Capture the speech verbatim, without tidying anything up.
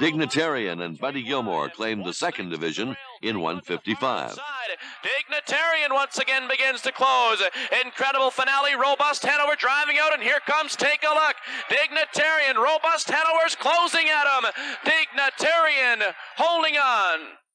Dignitarian and Buddy Gilmour claimed the second division in one fifty-five. Dignitarian once again begins to close. Incredible finale. Robust Hanover driving out, and here comes, take a look. Dignitarian, Robust Hanover's closing at him. Dignitarian holding on.